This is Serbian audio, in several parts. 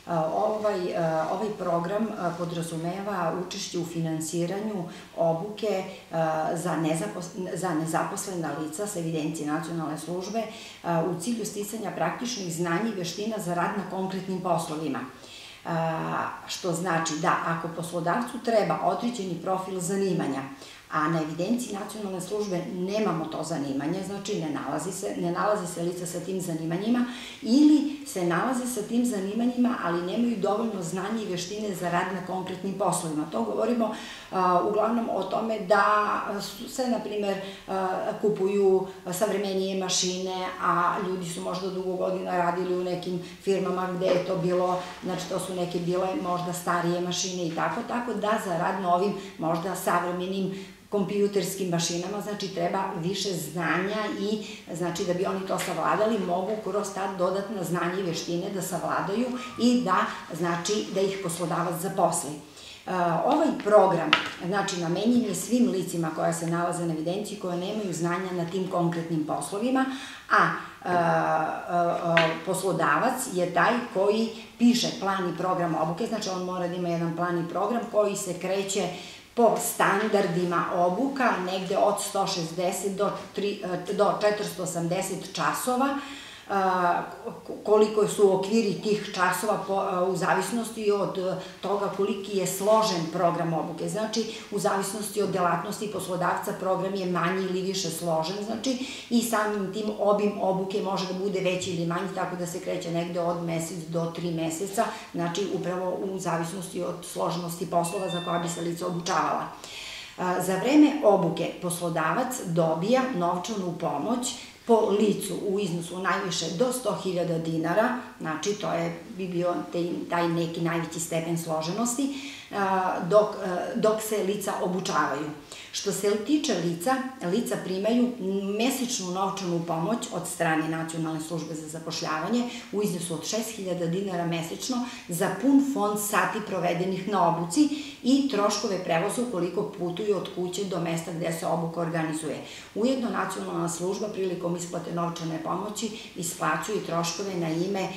Ovaj program podrazumeva učešće u finansiranju obuke za nezaposlena lica sa evidencije nacionalne službe u cilju sticanja praktičnih znanja i veština za rad na konkretnim poslovima. Što znači da ako poslodavcu treba određeni profil zanimanja, a na evidenciji nacionalne službe nemamo to zanimanje, znači ne nalazi se lica sa tim zanimanjima ili se nalaze sa tim zanimanjima, ali nemaju dovoljno znanja i veštine za rad na konkretnim poslovima. To govorimo uglavnom o tome da se, na primer, kupuju savremenije mašine, a ljudi su možda dugo godina radili u nekim firmama gde je to bilo, znači to su neke bile možda starije mašine i tako da za rad na ovim možda savremenim kompjuterskim mašinama, znači treba više znanja i znači da bi oni to savladali mogu kroz ta dodatna znanja i veštine da savladaju i da znači da ih poslodavac zaposli. Ovaj program, znači, namenjen je svim licima koja se nalaze na evidenciji, koja nemaju znanja na tim konkretnim poslovima, a poslodavac je taj koji piše plan i program obuke, znači on mora da ima jedan plan i program koji se kreće po standardima obuka, negde od 160 do 480 časova, koliko su okviri tih časova u zavisnosti od toga koliki je složen program obuke. Znači, u zavisnosti od delatnosti poslodavca program je manji ili više složen, znači, i samim tim obim obuke može da bude veći ili manji, tako da se kreće negde od mesec do 3 meseca, znači, upravo u zavisnosti od složenosti poslova za koja bi se lica obučavala. Za vreme obuke poslodavac dobija novčanu pomoć po licu u iznosu najviše do 100.000 dinara, znači to bi bio taj neki najveći stepen složenosti, dok se lica obučavaju. Što se tiče lica primaju mesečnu novčanu pomoć od strane Nacionalne službe za zapošljavanje u iznosu od 6.000 dinara mesečno za pun fond sati provedenih na obuci i troškove prevoza ukoliko putuju od kuće do mesta gde se obuka organizuje. Ujedno Nacionalna služba prilikom isplate novčane pomoći isplaćuje troškove na ime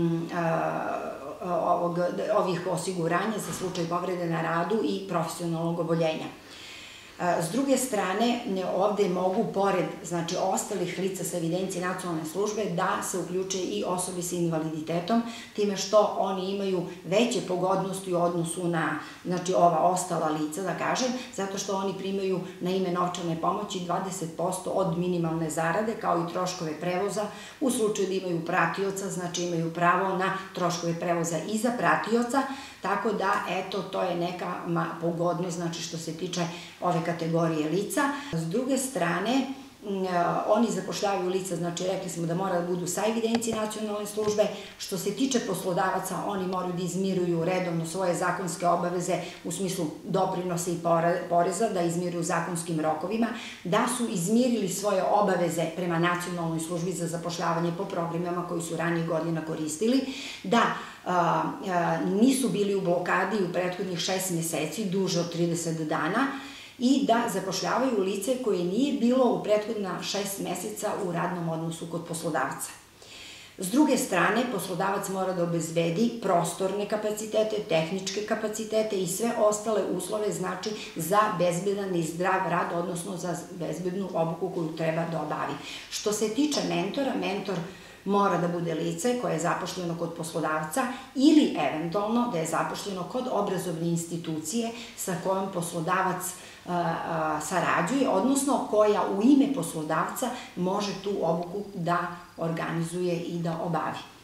ovih osiguranja za slučaj povrede na radu i profesionalnog oboljenja. S druge strane, ovde mogu, pored ostalih lica sa evidencije nacionalne službe, da se uključe i osobe sa invaliditetom, time što oni imaju veće pogodnosti u odnosu na ova ostala lica, da kažem, zato što oni primaju na ime novčane pomoći 20% od minimalne zarade, kao i troškove prevoza. U slučaju da imaju pratioca, znači imaju pravo na troškove prevoza i za pratioca, tako da, eto, to je neka pogodnost, znači, što se tiče ove kategorije lica. S druge strane, oni zapošljavaju lica, znači rekli smo da mora da budu sa evidencije nacionalne službe. Što se tiče poslodavaca, oni moraju da izmiruju redovno svoje zakonske obaveze u smislu doprinosa i poreza, da izmiruju zakonskim rokovima, da su izmirili svoje obaveze prema nacionalnoj službi za zapošljavanje po programima koji su ranije godina koristili, da nisu bili u blokadi u prethodnih 6 meseci, duže od 30 dana, i da zapošljavaju lice koje nije bilo u prethodna 6 meseca u radnom odnosu kod poslodavca. S druge strane, poslodavac mora da obezbedi prostorne kapacitete, tehničke kapacitete i sve ostale uslove, znači, za bezbedan i zdrav rad, odnosno za bezbednu obuku koju treba da obavi. Što se tiče mentora, mentor mora da bude lice koje je zaposleno kod poslodavca ili eventualno da je zaposleno kod obrazovne institucije sa kojom poslodavac sarađuje, odnosno koja u ime poslodavca može tu obuku da organizuje i da obavi.